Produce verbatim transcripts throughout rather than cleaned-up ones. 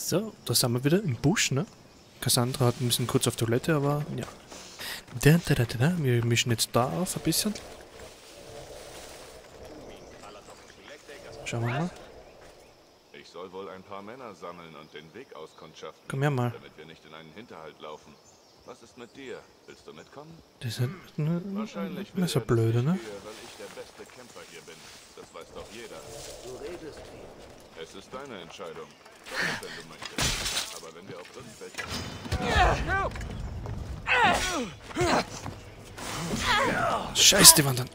So, da sind wir wieder im Busch, ne? Cassandra hat ein bisschen kurz auf Toilette, aber ja. Da, da, da, da, da. Wir mischen jetzt da auf ein bisschen. Schauen wir mal. Ich soll wohl ein paar Männer sammeln und den Weg auskundschaften, Komm her mal. damit wir nicht in einen Hinterhalt laufen. Was ist mit dir? Willst du mitkommen? Das ist ne, Wahrscheinlich nicht so will er, blöde, dass ich ne? gehe, weil ich der beste Kämpfer hier bin. Das weiß doch jeder. Du redest viel. Es ist deine Entscheidung. Komm, wenn du möchtest. Aber wenn wir auf irgendwelche... Scheiß die Wand an.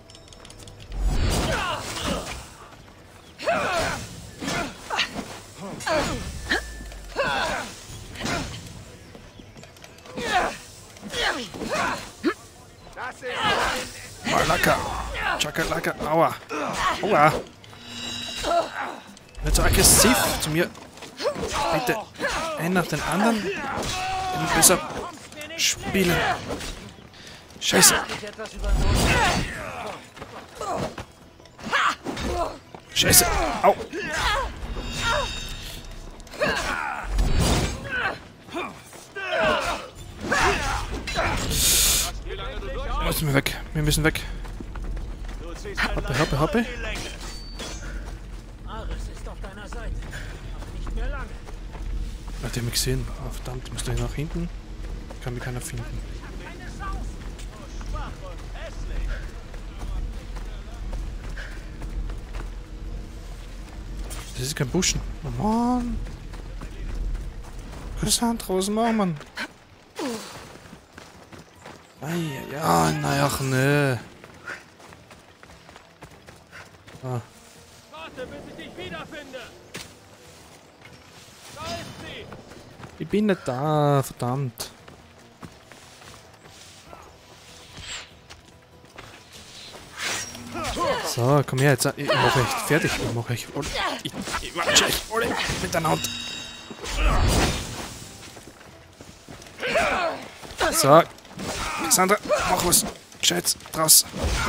Malaka. Chakalaka. Aua. Aua. Nicht so aggressiv zu mir. Bitte. Einen nach den anderen. Und besser spielen. Scheiße. Scheiße. Au. Müssen wir weg. Wir müssen weg. Hoppe, hoppe, hoppe. Ares ist auf deiner Seite. Aber nicht mehr lange. Hat er mich gesehen? Oh, verdammt, ich muss gleich nach hinten. Kann mich keiner finden. Das ist kein Buschen. Oh Mann. Cassandra, was machen wir? Ei, ja, naja, ach ne. Ah. Warte, bis ich dich wiederfinde. Da ist sie. Ich bin nicht da, verdammt. So, komm her, jetzt. Ich mache euch fertig. Ich mache euch. Ich, ich watsche euch alle miteinander. So. Cassandra, mach was Gescheites draus.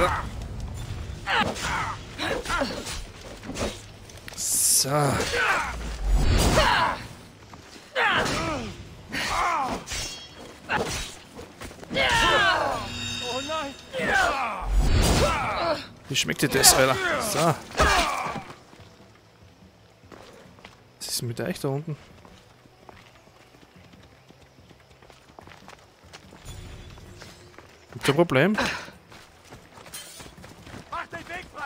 So. So. Oh nein. Wie schmeckt dir das, Alter? So. Was ist mit euch da unten? Gibt es ein Problem? Mach den Weg frei.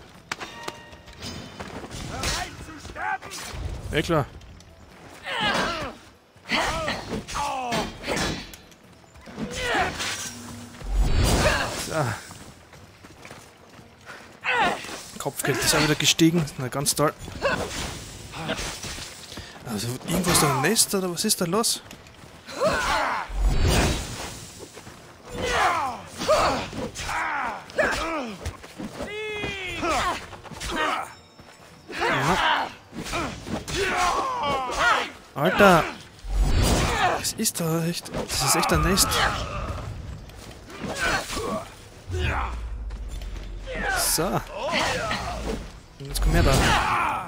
Bereit zu sterben. Ja klar. So. Kopfgeld ist auch wieder gestiegen. Na, ganz toll. Also, irgendwas da im Nest oder was ist da los? Ja. Alter! Was ist da echt? Das ist echt ein Nest. So. Und jetzt komm her da.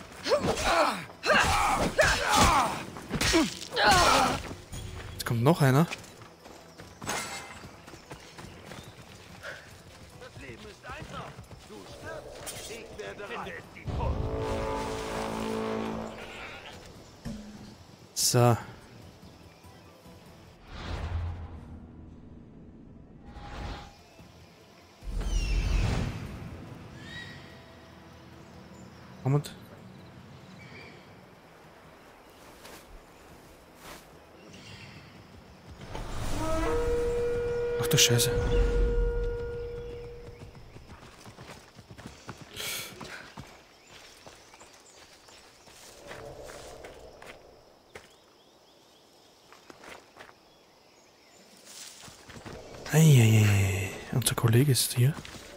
Jetzt kommt noch einer. Das Leben ist einfach. Du stirbst. Ich werde rein. So. Und? Ach du Scheiße. Eieiei. Unser Kollege ist hier.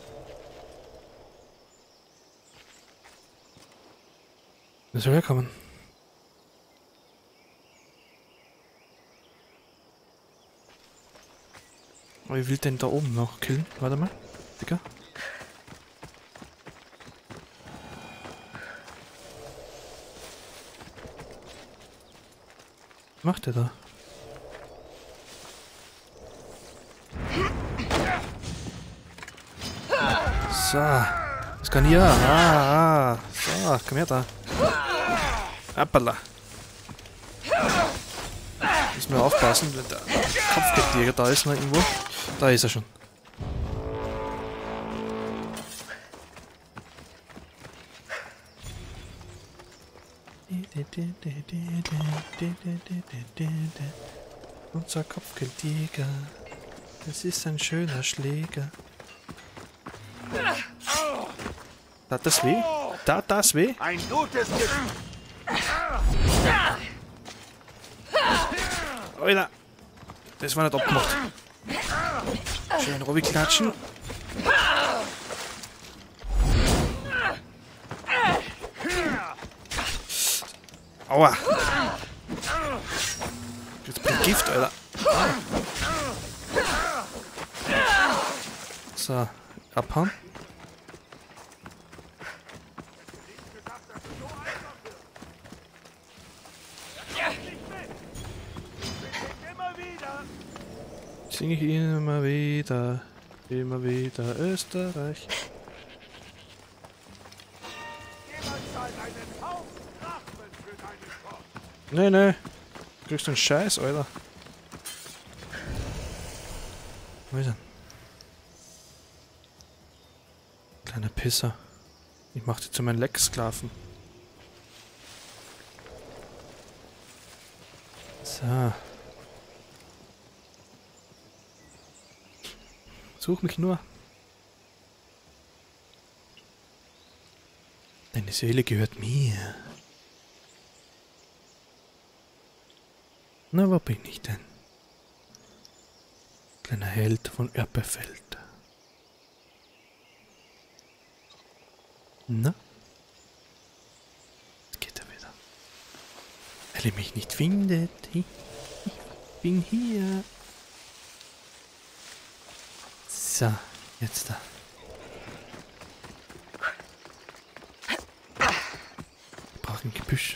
Das soll herkommen. Aber ich will den da oben noch killen. Warte mal, Digga. Was macht der da? So. Das kann hier. Ah, ah. So, komm her da. Appala. Müssen wir aufpassen, wenn der Kopfgeldjäger da ist noch irgendwo. Da ist er schon. Unser Kopfgeldjäger. Das ist ein schöner Schläger. Tat das weh? Tat das weh? Ein gutes Gefühl. Alter! Das war nicht abgemacht. Schön Robby klatschen. Aua! Jetzt bringt Gift, Alter. So, abhauen. Singe ich immer wieder, immer wieder Österreich. Nee, nee. Du kriegst einen Scheiß, Alter. Wo ist er? Kleiner Pisser. Ich mach dich zu meinen Lecksklaven. So. Such mich nur. Deine Seele gehört mir. Na, wo bin ich denn? Kleiner Held von Erpefeld. Na? Jetzt geht er wieder. Weil er mich nicht findet. Ich bin hier. So, jetzt da. Wir brauchen Gebüsch.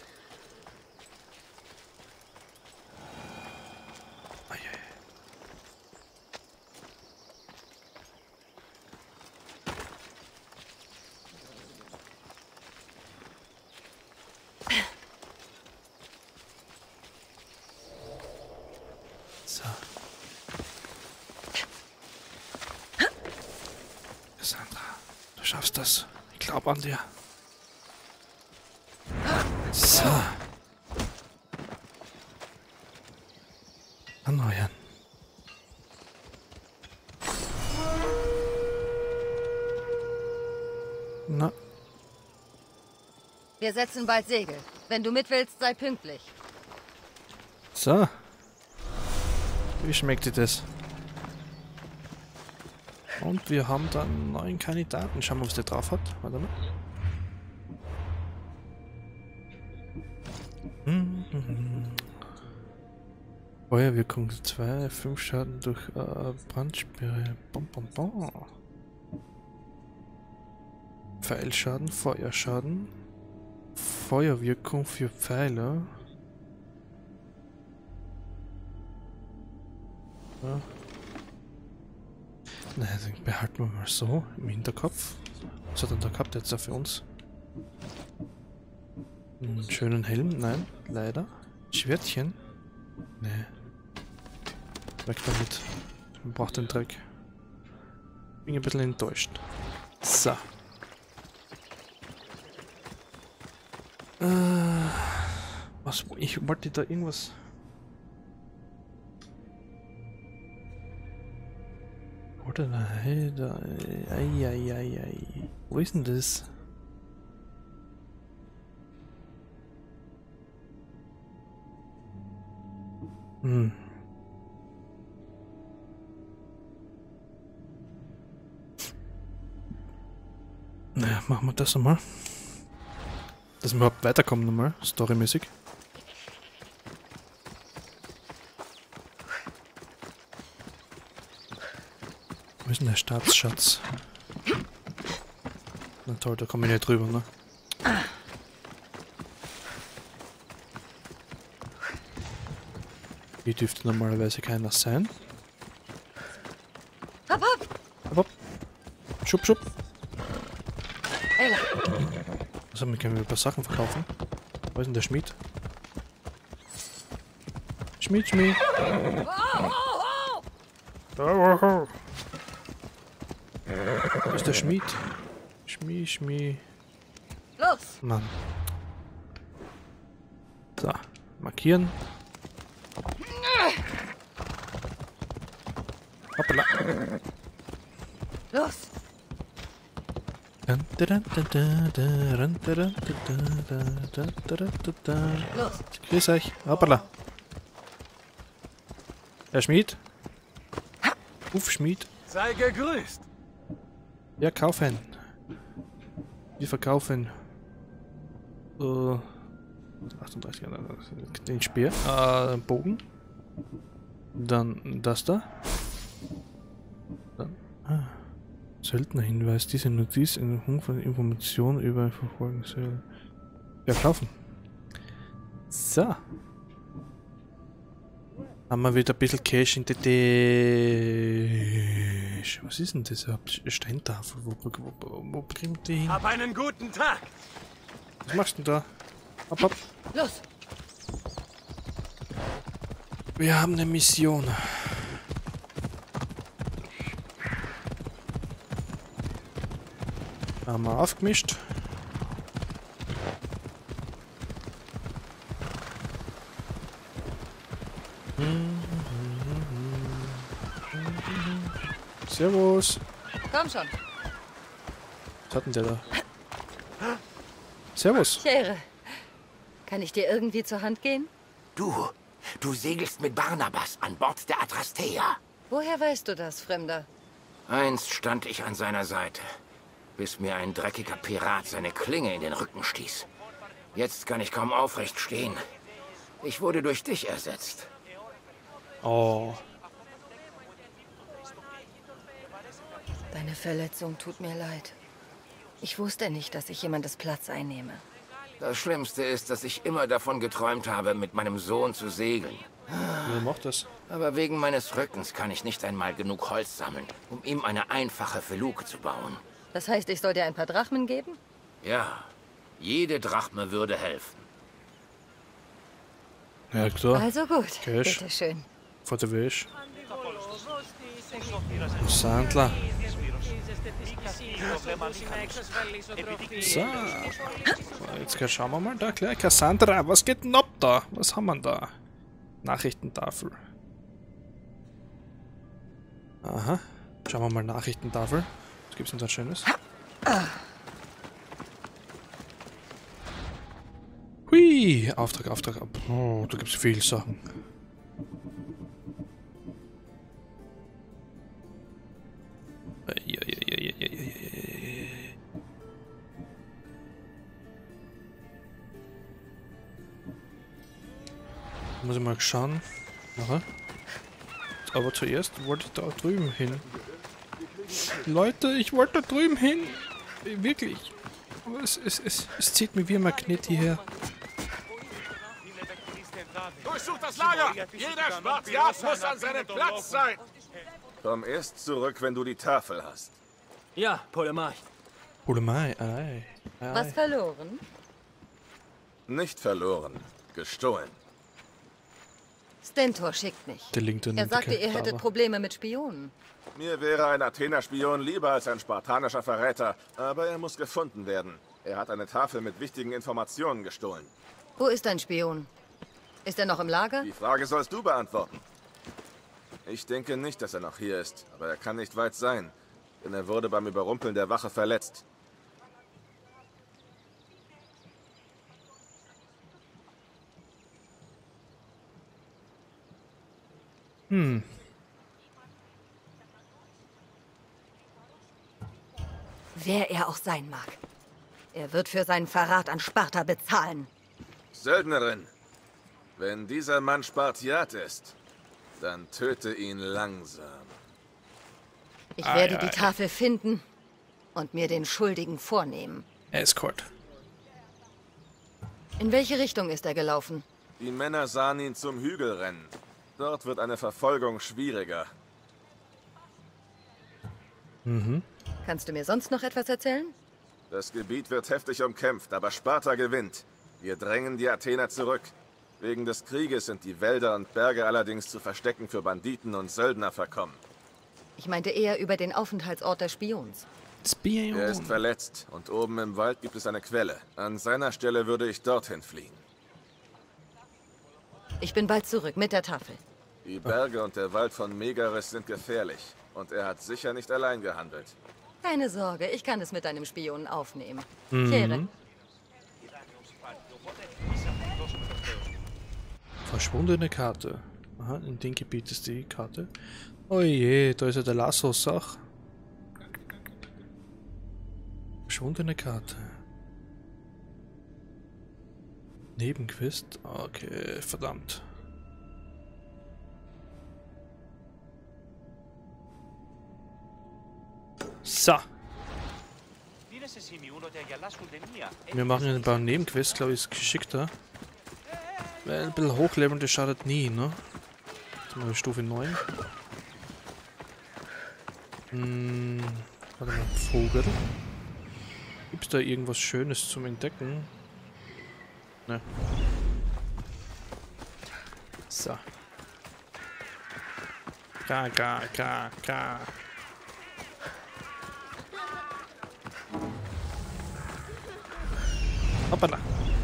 So. Sandra, du schaffst das. Ich glaube an dir. So. Erneuern. Na. Wir setzen bald Segel. Wenn du mit willst, sei pünktlich. So. Wie schmeckt dir das? Und wir haben dann einen neuen Kandidaten. Schauen wir, was der drauf hat. Warte mal. Mhm. Feuerwirkung zwei, fünf Schaden durch äh, Brandsperre. Bom, bom, bom. Pfeilschaden, Feuerschaden. Feuerwirkung für Pfeile. Ja. Na, dann behalten wir mal so im Hinterkopf. Was hat er da gehabt jetzt auch für uns? Einen schönen Helm? Nein, leider. Schwertchen? Nee. Weg damit. Man braucht den Dreck. Bin ein bisschen enttäuscht. So. Äh, was? Ich wollte da irgendwas. Oder nein, da. Eieiei. Wo ist denn das? Hm. Naja, machen wir das nochmal. Dass wir überhaupt weiterkommen nochmal, storymäßig. Wo ist denn der Staatsschatz? Na toll, da kommen wir nicht drüber, ne? Hier dürfte normalerweise keiner sein. Hopp, hopp! Hopp, hopp. Schub, schub. Ella, Also, wir können ein paar Sachen verkaufen. Wo ist denn der Schmied? Schmied, Schmied. Wo ist der Schmied? Schmied, Schmied. los! Mann. So, markieren. Hoppala. Los! Dun, dun, dun, dun, dun, dun, dun, dun, dun, dun, dun, dun. Los! Grüß euch. Hoppala. Herr Schmied? Ruf Schmied. Sei gegrüßt. Ja, kaufen. Wir verkaufen. Äh, achtunddreißig, den Speer. Äh, Bogen. Dann das da. Dann. Ah. Söldnerhinweis. Diese Notiz in Form von Informationen über Verfolgung soll. Ja, kaufen. So. Haben wir wieder ein bisschen Cash in der Tasche. Was ist denn das? Eine Steintafel. Wo, wo, wo, wo bringt die hin? Hab einen guten Tag. Was machst du denn da? Hopp, hopp. Los! Wir haben eine Mission. Haben wir aufgemischt. Servus. Komm schon. Was hat denn der da? Servus. Chere, kann ich dir irgendwie zur Hand gehen? Du, du segelst mit Barnabas an Bord der Adrastea. Woher weißt du das, Fremder? Einst stand ich an seiner Seite, bis mir ein dreckiger Pirat seine Klinge in den Rücken stieß. Jetzt kann ich kaum aufrecht stehen. Ich wurde durch dich ersetzt. Oh. Deine Verletzung tut mir leid. Ich wusste nicht, dass ich jemandes Platz einnehme. Das Schlimmste ist, dass ich immer davon geträumt habe, mit meinem Sohn zu segeln. Wer macht das? Aber wegen meines Rückens kann ich nicht einmal genug Holz sammeln, um ihm eine einfache Feluke zu bauen. Das heißt, ich soll dir ein paar Drachmen geben? Ja, jede Drachme würde helfen. Ja, klar. Also gut, Cash. bitteschön. Vor der Wäsche. Sandler. So. Jetzt schauen wir mal da gleich. Cassandra, was geht denn ab da? Was haben wir da? Nachrichtentafel. Aha. Schauen wir mal Nachrichtentafel. Was gibt's denn da Schönes? Hui! Auftrag, Auftrag. Oh, da gibt's viele Sachen. Muss ich mal schauen. Aha. Aber zuerst wollte ich da drüben hin. Leute, ich wollte da drüben hin. Wirklich. Aber es, es, es, es zieht mir wie ein Magnet hierher. Durchsucht das Lager! Jeder Spartiat muss an seinem Platz sein! Komm erst zurück, wenn du die Tafel hast. Ja, Polemai. Polemai, ei, ei. Was verloren? Nicht verloren, gestohlen. Stentor schickt mich. Der linkt in Er den sagte, ihr Deckel, hättet aber- Probleme mit Spionen. Mir wäre ein Athener-Spion lieber als ein spartanischer Verräter, aber er muss gefunden werden. Er hat eine Tafel mit wichtigen Informationen gestohlen. Wo ist dein Spion? Ist er noch im Lager? Die Frage sollst du beantworten. Ich denke nicht, dass er noch hier ist, aber er kann nicht weit sein, denn er wurde beim Überrumpeln der Wache verletzt. Hm. Wer er auch sein mag. Er wird für seinen Verrat an Sparta bezahlen. Söldnerin, wenn dieser Mann Spartiat ist, dann töte ihn langsam. Ich Ei, werde ei. die Tafel finden und mir den Schuldigen vornehmen. Escort. In welche Richtung ist er gelaufen? Die Männer sahen ihn zum Hügel rennen. Dort wird eine Verfolgung schwieriger. Mhm. Kannst du mir sonst noch etwas erzählen? Das Gebiet wird heftig umkämpft, aber Sparta gewinnt. Wir drängen die Athener zurück. Wegen des Krieges sind die Wälder und Berge allerdings zu Verstecken für Banditen und Söldner verkommen. Ich meinte eher über den Aufenthaltsort des Spions. Spion. Er ist verletzt und oben im Wald gibt es eine Quelle. An seiner Stelle würde ich dorthin fliehen. Ich bin bald zurück mit der Tafel. Die Berge und der Wald von Megaris sind gefährlich. Und er hat sicher nicht allein gehandelt. Keine Sorge, ich kann es mit deinem Spion aufnehmen. Mhm. Kehre. Verschwundene Karte. Aha, in dem Gebiet ist die Karte. Oh je, da ist ja der Lasso-Sach. Verschwundene Karte. Nebenquest. Okay, verdammt. So. Wir machen ein paar Nebenquests, glaube ich, ist geschickter. Weil ein bisschen hochleveln, das schadet nie, ne? Jetzt mal Stufe neun. Hm, warte mal, Vogel. Gibt's da irgendwas Schönes zum Entdecken? Ne. So. Ka, ka, ka, ka. Hoppala.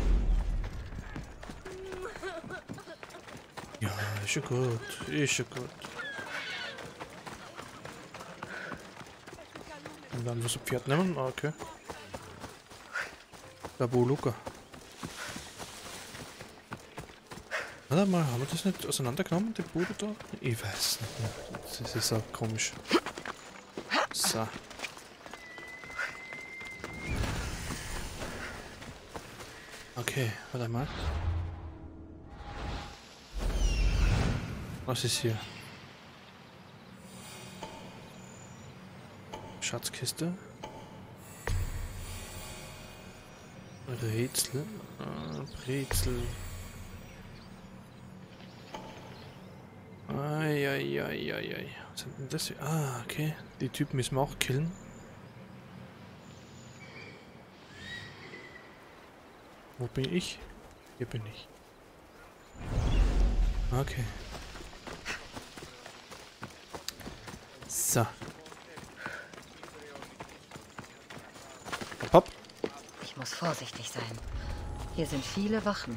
Ja, ist schon gut. Ist schon gut. Und dann was ein Pferd nehmen? Ah, okay. Da wo Luca. Warte mal, haben wir das nicht auseinandergenommen, die Bude da? Ich weiß nicht mehr. Das ist auch komisch. So. Okay, warte mal. Was ist hier? Schatzkiste. Rätsel. Ah, Rätsel. Eieieiei. Was sind denn das hier? Ah, okay. Die Typen müssen wir auch killen. Wo bin ich? Hier bin ich. Okay. So. Hopp, hopp. Ich muss vorsichtig sein. Hier sind viele Wachen.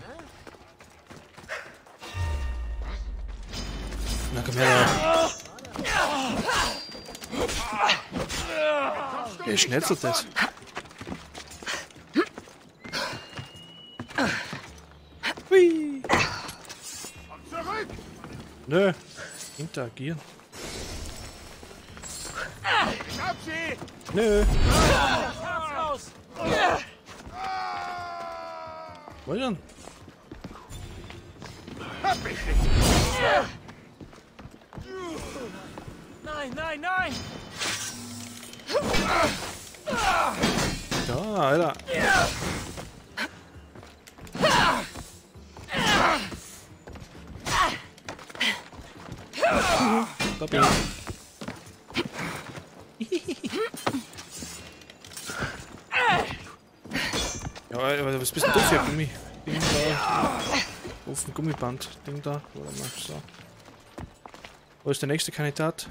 Na komm her. Wer schnetzelt das? Hui. Nö. Interagieren. Ich hab sie! Nö. Raus! Wo denn? Hab mich nicht! Nein, nein, nein! Da, Alter. Da bin ich. Ja, aber was bist denn du für ein Gummi? Ding da. Auf dem Gummiband. Ding da. Warte mal, so. Wo ist der nächste Kandidat?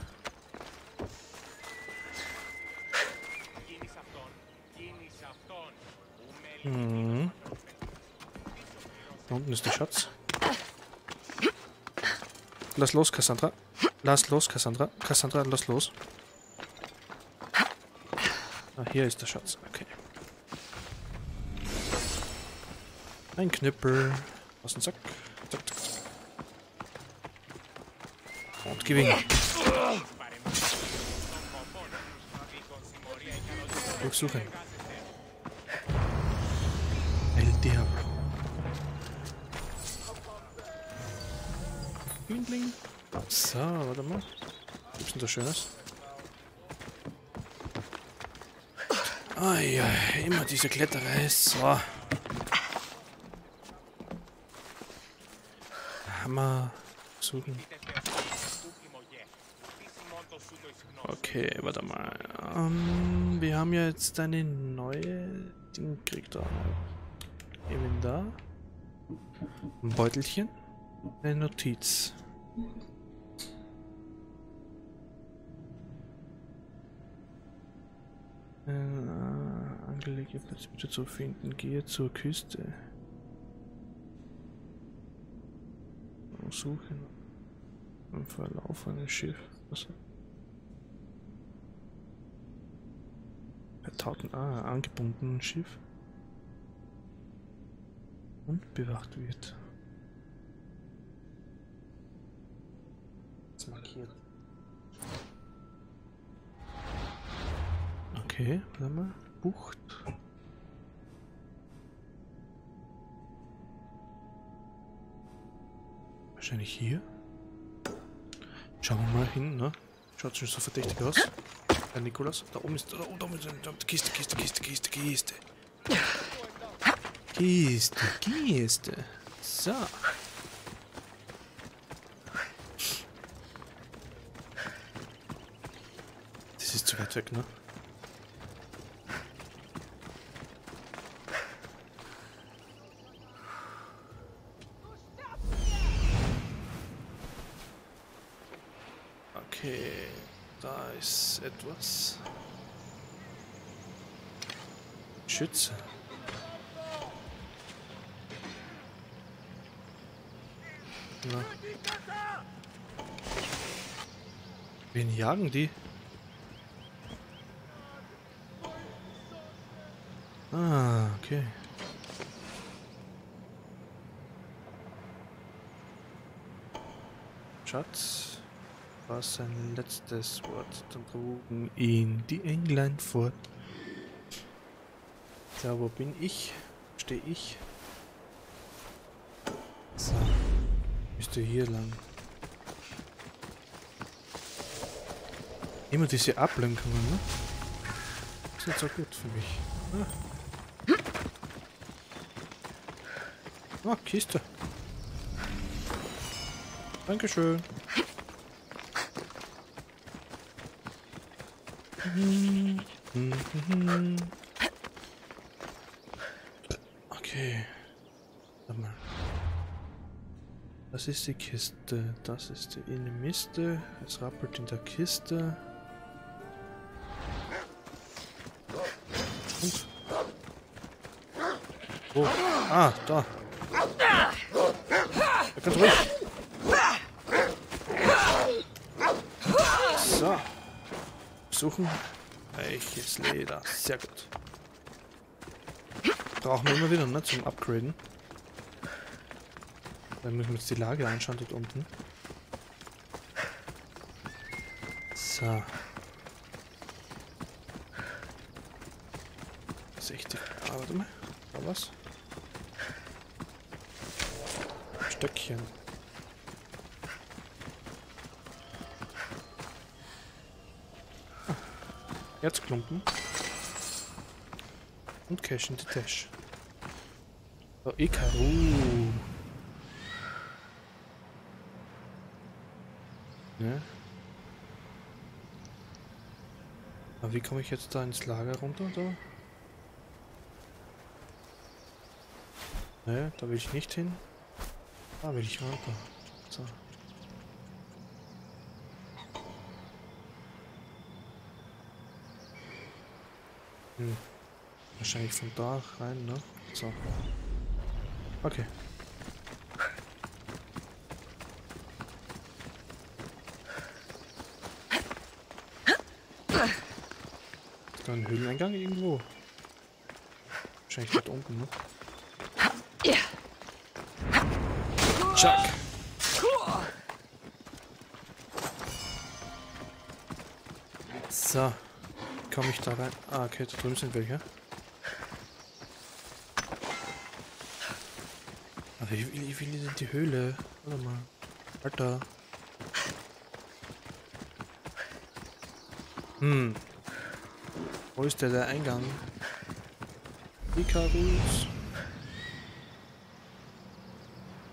Mhm. Da unten ist der Schatz. Lass los, Cassandra. Lass los, Cassandra. Cassandra, lass los. Ah, hier ist der Schatz. Okay. Ein Knüppel. Aus dem Sack. Zack, zack, zack. Und gewinnen. Durchsuchen. El Diablo. Bling, bling. So, warte mal. Was gibt's denn da Schönes? Ah ja, immer diese Kletterei. So. Hammer. Suchen. Okay, warte mal. Ähm, wir haben ja jetzt eine neue Ding gekriegt. Da. Eben da. Ein Beutelchen. Eine Notiz. Äh, angelegte Platz bitte zu finden. Gehe zur Küste. Suche im Verlauf eines Schiffs. Was? Vertauten, ah, angebunden Schiff. Und bewacht wird. Das markiert. Okay, warte mal. Bucht. Wahrscheinlich hier. Schauen wir mal hin, ne? Schaut schon so verdächtig aus. Herr Nikolas, da oben ist, da oben ist eine Kiste, Kiste, Kiste, Kiste, Kiste. Kiste, Kiste. So. Das ist zu weit weg, ne? Okay, da ist etwas. Schütze. Na. Wen jagen die? Ah, okay. Schatz. Was ein letztes Wort. Dann trugen ihn die Englein fort. Ja, wo bin ich? Stehe ich? So. Müsste hier lang. Immer diese Ablenkungen, ne? Das ist nicht so gut für mich. Ah, ah Kiste. Dankeschön. Okay. Warte mal. Das ist die Kiste. Das ist die Inimiste. Es rappelt in der Kiste. Und? Oh. Ah, da. Da kannst du ruhig. So. Suchen. Welches Leder. Sehr gut. Brauchen wir immer wieder, ne, zum Upgraden. Dann müssen wir uns die Lage anschauen dort unten. So. sechzig. Ah, warte mal. Da was? Stöckchen. Ah. Erzklumpen. Und Cash in the Tash. Oh, Ikaru. Ja. Aber wie komme ich jetzt da ins Lager runter? Da? Ne, da will ich nicht hin. Da will ich runter. So. Hm. Wahrscheinlich von da rein, ne? So. Okay. Ist da ein Höhleneingang irgendwo? Wahrscheinlich dort unten, ne? Chuck! So. Komme ich da rein? Ah, okay, da drüben sind welche. Aber ich will, ich will in die Höhle. Warte mal. Alter. Hm. Wo ist der, der Eingang? Icarus.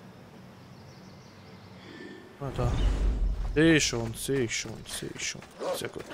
Ah, da. Sehe ich schon, sehe ich schon, sehe ich schon. Sehr gut.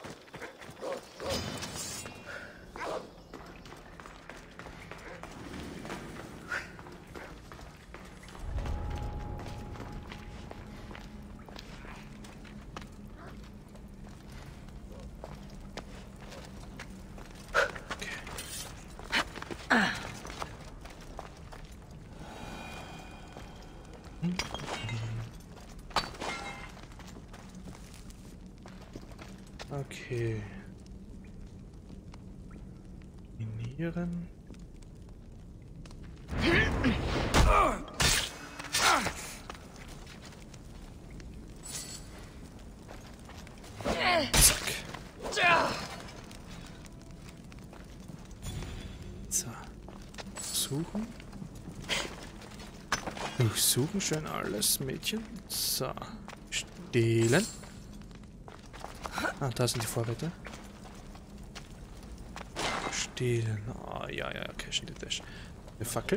Okay. Minieren. Zack. So. Suchen. Durchsuchen schön alles, Mädchen. So. Stehlen. Ah, da sind die Vorräte. Stehlen. Ah, ja, ja, Cash in the Dash. Eine Fackel.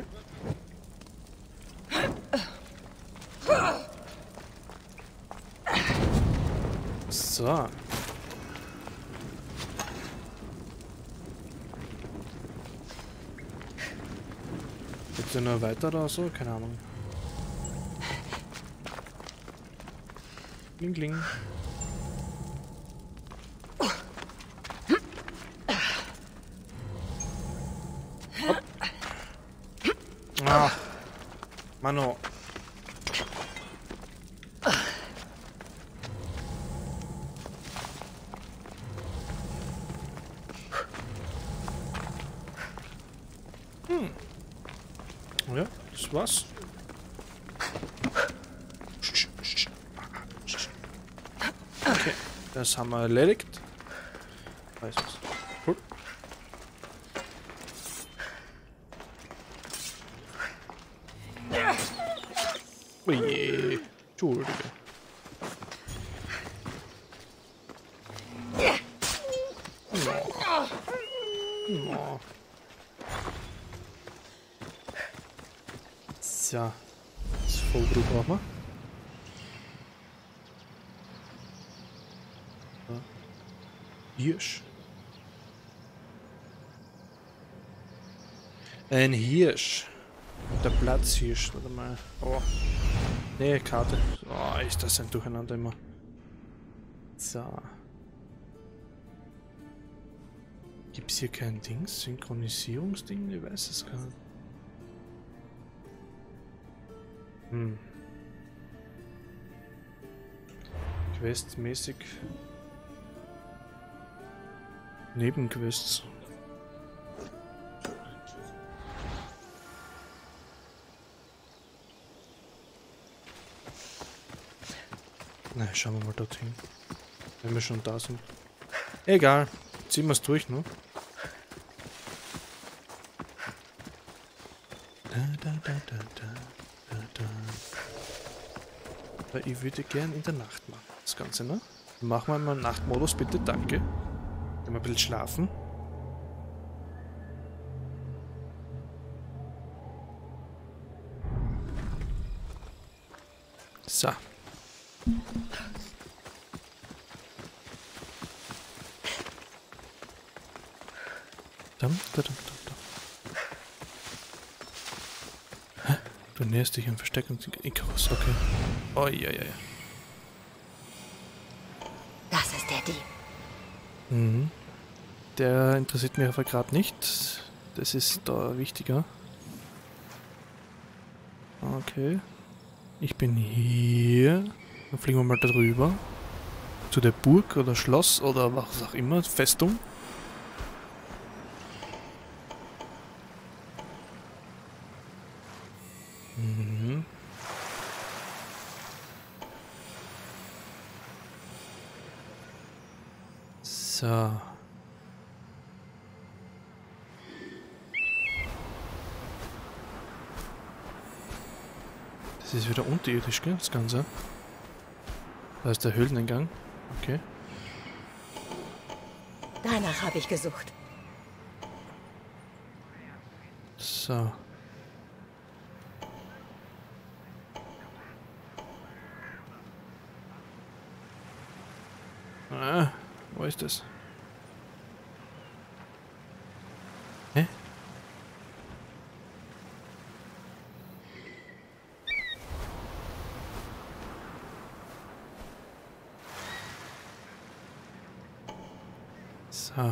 So. Geht's ja noch weiter oder so? Keine Ahnung. Kling, kling. Ah, Mano. Hm. Ja, das war's. Okay, das haben wir erledigt. Weiß was. Cool. Oh je. Entschuldige. No. No. So. Das Vollblut brauchen wir. So. Hirsch. Ein Hirsch. Der Platzhirsch, warte mal. Oh. Nee, Karte. Oh, ist das ein Durcheinander immer. So. Gibt's hier kein Ding? Synchronisierungsding? Ich weiß es gar nicht. Hm. Questmäßig. Nebenquests. Na, schauen wir mal dorthin. Wenn wir schon da sind. Egal. Ziehen wir es durch, ne? Da, da, da, da, da, da, da. Aber ich würde gern in der Nacht machen. Das Ganze, ne? Machen wir mal einen Nachtmodus, bitte. Danke. Gehen wir ein bisschen schlafen. So. Dum, da, dum, dum, dum. Hä? Du näherst dich am Versteck und Icarus, okay. Oh ja, ja, ja. Das ist der Dieb. Mhm. Der interessiert mich aber gerade nicht. Das ist da wichtiger. Okay. Ich bin hier. Dann fliegen wir mal da drüber. Zu der Burg oder Schloss oder was auch immer. Festung. Mhm. So. Das ist wieder unterirdisch, gell? Das Ganze. Da ist der Höhleneingang. Okay. Danach habe ich gesucht. So. Ah, wo ist das? Hä? So.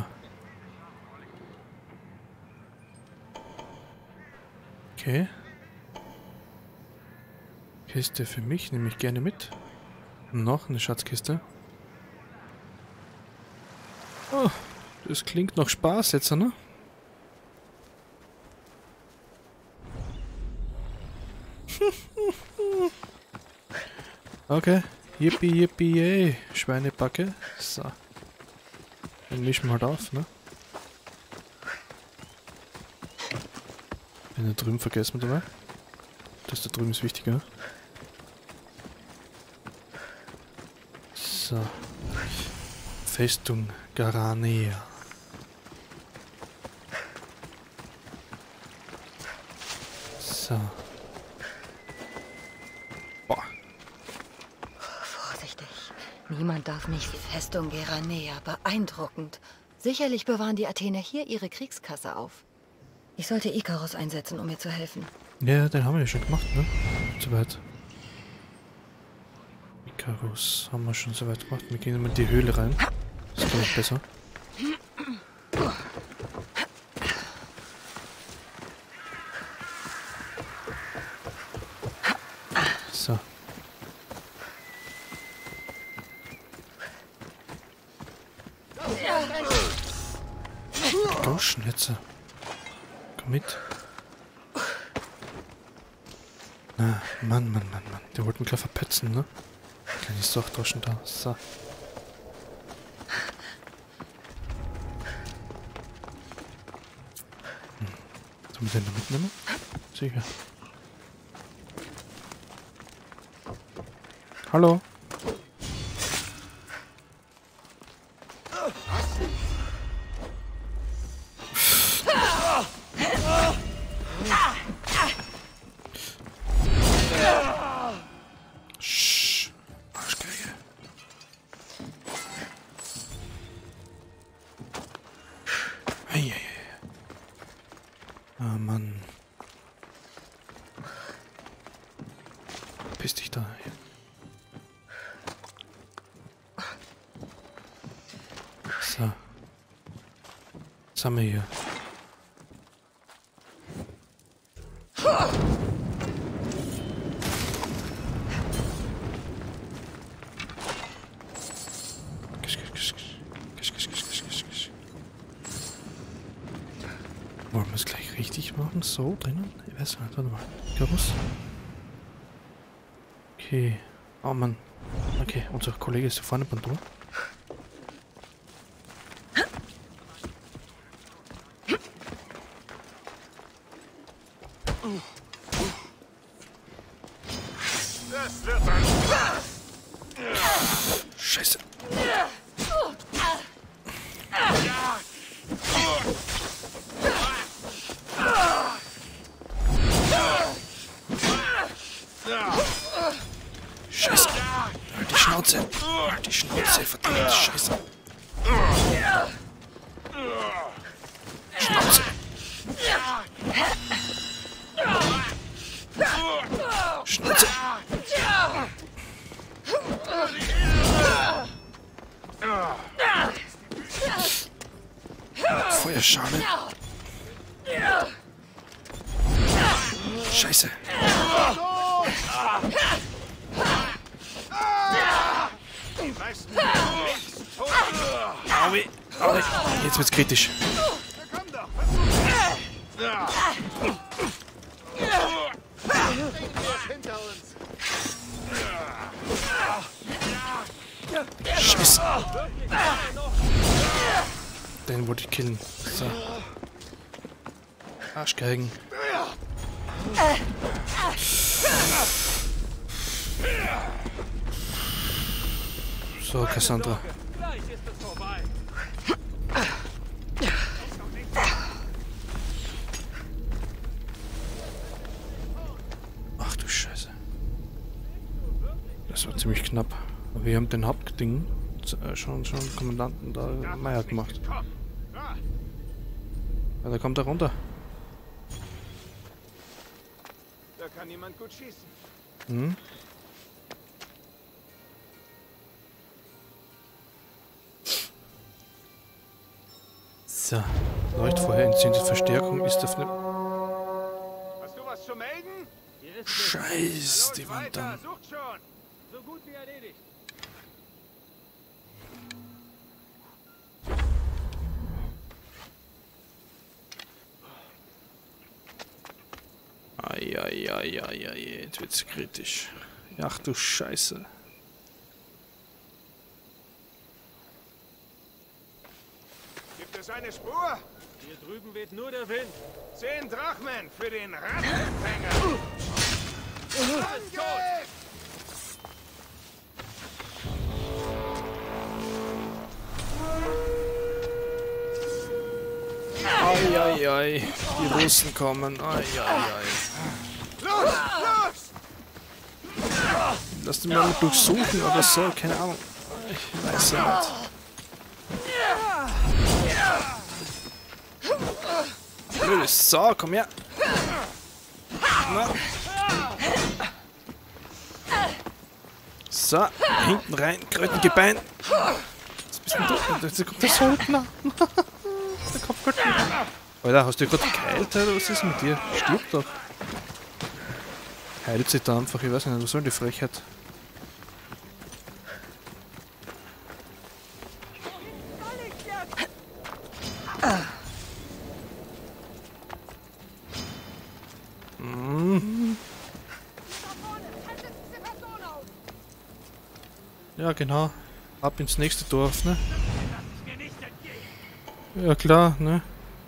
Okay. Kiste für mich, nehme ich gerne mit. Noch eine Schatzkiste. Oh, das klingt noch Spaß jetzt, ne? Okay. Yippie, yippie, yay. Schweinebacke. So. Dann mischen wir halt auf, ne? Den da drüben vergessen wir dabei. Das da drüben ist wichtiger. So. Festung Garanea. So. Boah. Vorsichtig. Niemand darf mich. Festung Geranea. Beeindruckend. Sicherlich bewahren die Athener hier ihre Kriegskasse auf. Ich sollte Ikaros einsetzen, um mir zu helfen. Ja, den haben wir ja schon gemacht, ne? Soweit. Ikarus haben wir schon soweit gemacht. Wir gehen immer in die Höhle rein. Das geht noch besser. So. Gauschen jetzt. Komm mit. Na, Mann, Mann, Mann, Mann. Der wollte mich gleich verpetzen, ne? Kleines Sochdroschen da. So. Hm. Sollen wir den da mitnehmen? Sicher. Hallo? Shh. Arschgeige. Eieiei. Ah, Mann. Piss dich da. So. Was haben wir hier? Wollen wir es gleich richtig machen? So drinnen? Ich weiß nicht, warte mal. Ikarus. Okay. Oh Mann. Okay, unser Kollege ist da vorne beim Tor. Das wird ein Scheiße. Scheiße. Halt die Schnauze. Halt die Schnauze, verdammt. Scheiße. Schnauze. Schnauze. Feuerschale. Scheiße. Aui. Aui. Jetzt wird's kritisch. Scheiße. Den wollte ich killen. So. Arschgeigen. So, Cassandra. Gleich ist es vorbei. Ach du Scheiße. Das war ziemlich knapp. Aber wir haben den Hauptding äh, schon, schon Kommandanten da Meier gemacht. Ja, da kommt er runter. Da kann jemand gut schießen. Hm? So, Leuchtfeuer entzündet. Verstärkung ist auf ne. Hast du was zu melden? Scheiß, die waren weiter, dann. sucht schon. So gut wie erledigt. Eieieiei, jetzt wird's kritisch. Ach du Scheiße. Gibt es eine Spur? Hier drüben weht nur der Wind. Zehn Drachmen für den Rattenfänger. Alles tot! Eieiei, die Russen kommen. Eieiei. Los, los! Lass die mal mit durchsuchen oder so, keine Ahnung. Ich weiß ja nicht. Blödes Sau, komm her. Na. So, hinten rein, Krötengebein. Jetzt bist du da. Jetzt kommt der Söldner. Der Kopfgürtel. Alter, hast du gerade geheilt, oder was ist mit dir? Stirb doch. Heilt sich da einfach, ich weiß nicht, was soll die Frechheit? Mhm. Ja, genau. Ab ins nächste Dorf, ne? Ja, klar, ne?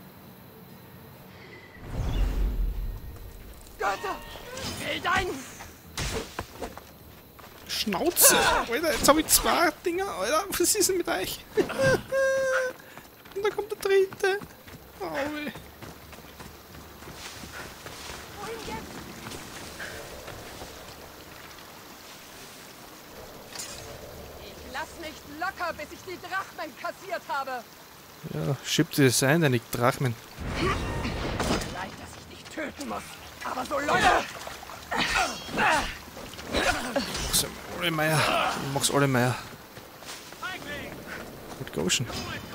Schnauze! Alter, jetzt hab ich zwei Dinger, Alter, was ist denn mit euch? Und da kommt der dritte. Oh, weh. Ich lass nicht locker, bis ich die Drachmen kassiert habe. Ja, schiebt es ein, deine Drachmen. Vielleicht, dass ich dich töten muss. Aber so lange. Mach's alle Meier. Mach's alle Meier. Mit Goshen.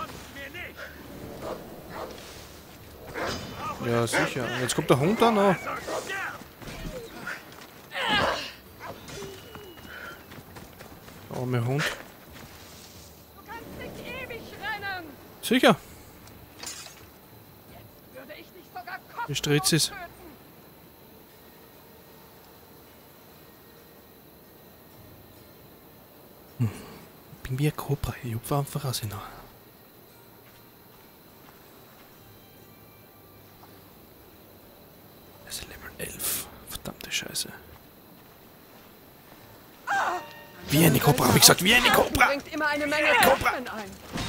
Ja, sicher. Und jetzt kommt der Hund da noch. Der arme Hund. Du kannst nicht ewig rennen. Sicher. Würde ich dich sogar kopflos Wie streht sie's? töten. Ich bin wie ein Cobra. Ich hupfe einfach raus hinein. Das ist Level elf. Verdammte Scheiße. Wie eine Cobra, hab ich gesagt. Wie eine Cobra! Bringt immer eine Menge Drachmen ein.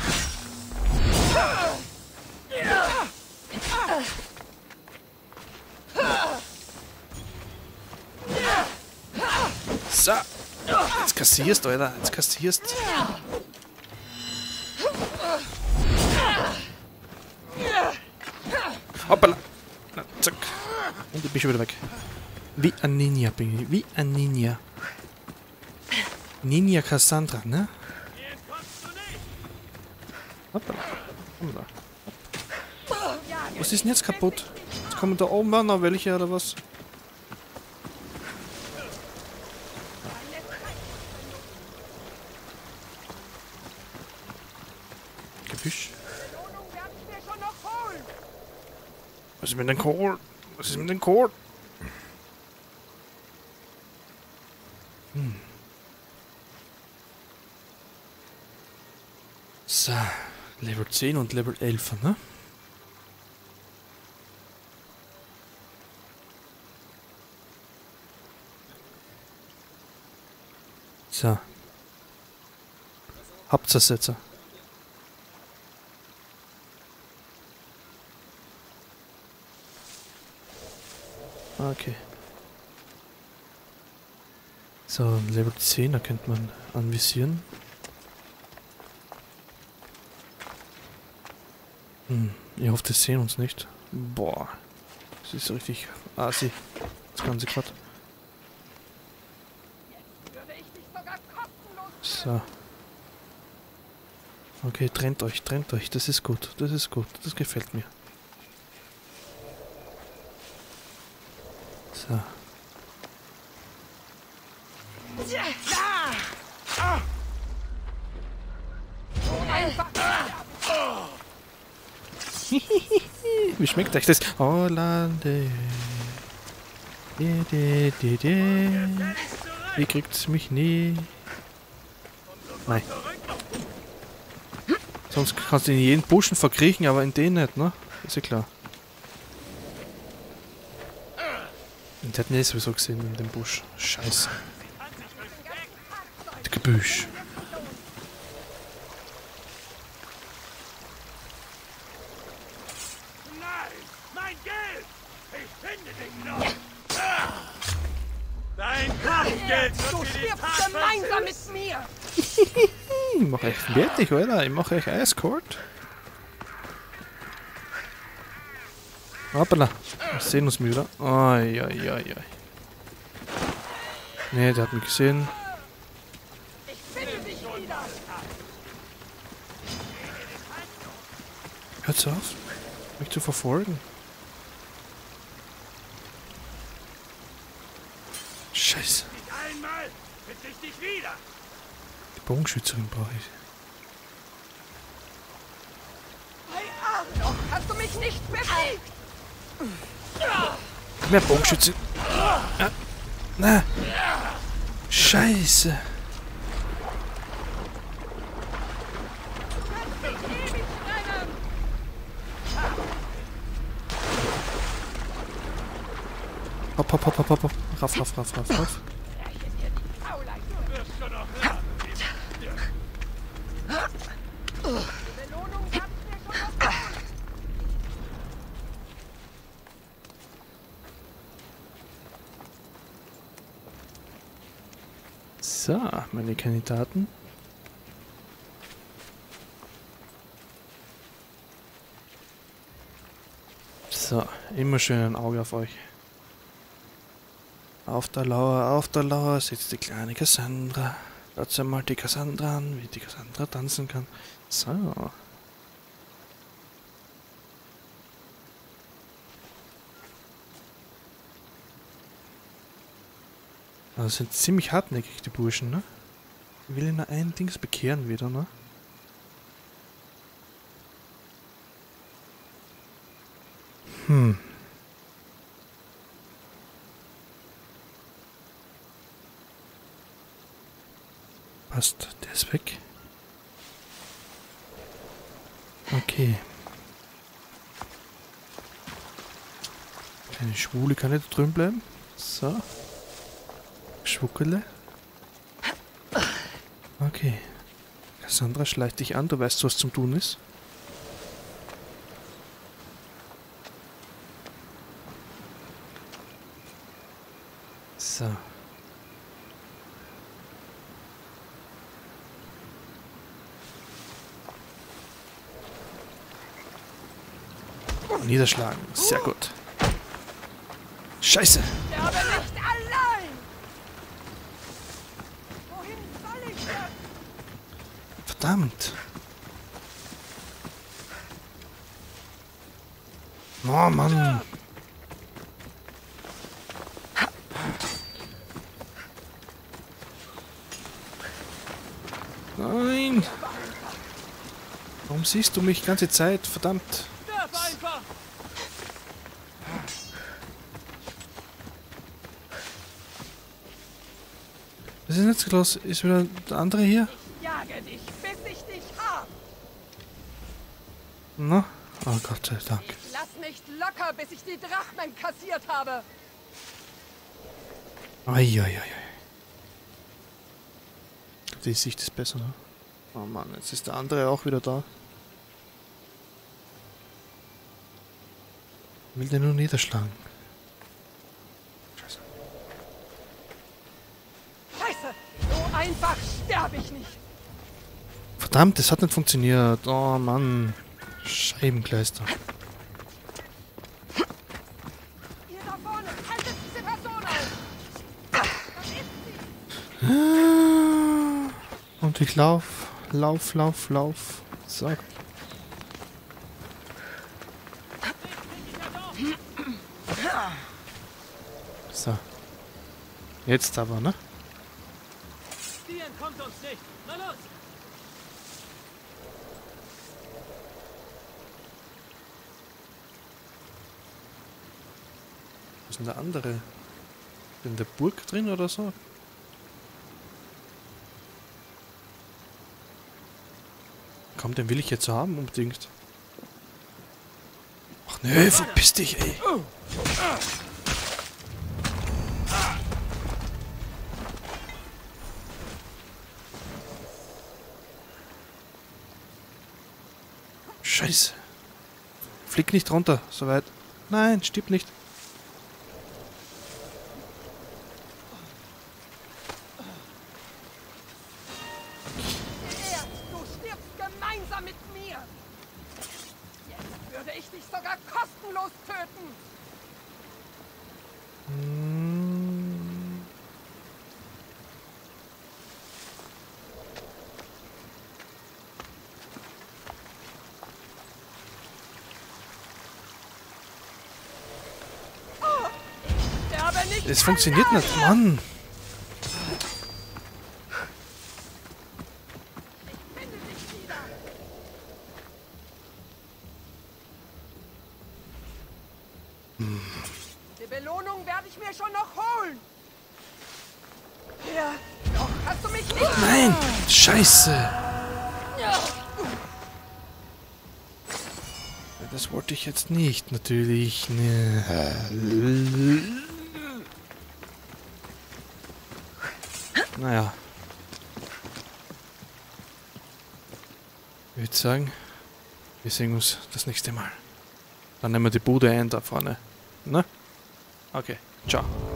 So. Jetzt kassierst, Alter. Jetzt kassierst. Hoppala. Na, zack. Und ich bin schon wieder weg. Wie ein Ninja bin ich. Wie ein Ninja. Ninja Cassandra, ne? Hoppala. Hoppala. Was ist denn jetzt kaputt? Jetzt kommen da oben noch welche oder was? Gebüsch. Belohnung werde ich mir schon noch holen. Was ist mit dem Kohl? Was ist mit dem Kohl? Hm. So, Level zehn und Level elf, ne? So. Hauptzersetzer. Okay. So, Level zehn, da könnte man anvisieren. Hm, ich hoffe, das sehen uns nicht. Boah. Das ist richtig assi. Das Ganze gerade. Würde ich dich sogar kostenlos So. Okay, trennt euch, trennt euch. Das ist gut, das ist gut. Das gefällt mir. So. einfach. Wie schmeckt euch das? Hollande. De, de, de, de. Wie kriegt's mich nie? Nein. Sonst kannst du in jeden Buschen verkriechen, aber in den nicht, ne? Ist ja klar. Und der hat nicht sowieso gesehen in dem Busch. Scheiße. Das Gebüsch. Nein! Mein Geld! Ich finde dich noch! Dein Kopfgeld Du wird für die stirbst Tat gemeinsam versüßt. mit mir. Ich mach euch fertig, Alter. Ich mach euch eiskalt. Hoppala. Wir sehen uns wieder. Ai, ai, ai, ai. Nee, der hat mich gesehen. Ich finde dich wieder. Hört's auf, mich zu verfolgen. Scheiße. Nicht einmal finde ich dich wieder! Die Bogenschützerin brauche ich. Hey Arno, hast du mich nicht besiegt? Mehr Bogenschütze. Ah. Na. Scheiße. Ewig rennen. Hopp, hopp, hopp, hopp, hopp, hopp. Raff, raff, raff, raff, raff. Breche dir die Faulheit. Du wirst schon noch lernen. Die Belohnung kannst mir schon was tun. So, meine Kandidaten. So, immer schön ein Auge auf euch. Auf der Lauer, auf der Lauer sitzt die kleine Cassandra. Schaut mal die Cassandra an, wie die Cassandra tanzen kann. So. Also sind ziemlich hartnäckig, die Burschen, ne? Ich will ihn nur ein Dings bekehren wieder, ne? Hm. Passt, der ist weg. Okay. Keine Schwule kann nicht drüben bleiben. So. Schwuckele. Okay. Cassandra, schleicht dich an, du weißt, was zum tun ist. So. Niederschlagen. Sehr gut. Scheiße. Sterbe nicht allein. Wohin soll ich denn? Verdammt. Oh Mann. Nein. Warum siehst du mich die ganze Zeit? Verdammt. Stirb einfach. Was ist jetzt los? Ist wieder der andere hier? Jage dich, bis ich dich hab. Na? Oh Gott sei Dank. Lass nicht locker, bis ich die Drachmen kassiert habe. Eieiei. Die Sicht ist besser, ne? Oh Mann, jetzt ist der andere auch wieder da. Will den nur niederschlagen. Scheiße. Scheiße, so einfach sterbe ich nicht. Verdammt, das hat nicht funktioniert. Oh Mann. Scheibenkleister. Ihr da vorne, haltet diese Person auf! Und ich lauf, lauf, lauf, lauf. So. So. Jetzt aber, ne? Die entkommt uns nicht. Na los! Wo ist denn der andere? In der Burg drin oder so? Komm, den will ich jetzt haben, unbedingt. Ach nö, verpiss dich, ey. Scheiße. Flieg nicht runter, soweit. Nein, stirb nicht. Er, du stirbst gemeinsam mit mir! Jetzt würde ich dich sogar kostenlos töten! Hm. Sterbe nicht! Es funktioniert nicht, Mann. Finde dich wieder! Die Belohnung werde ich mir schon noch holen! Ja, doch hast du mich nicht! Nein, scheiße. Das wollte ich jetzt nicht, natürlich. Ne. Naja. Ich würde sagen, wir sehen uns das nächste Mal. Dann nehmen wir die Bude ein da vorne. Ne? Okay, ciao.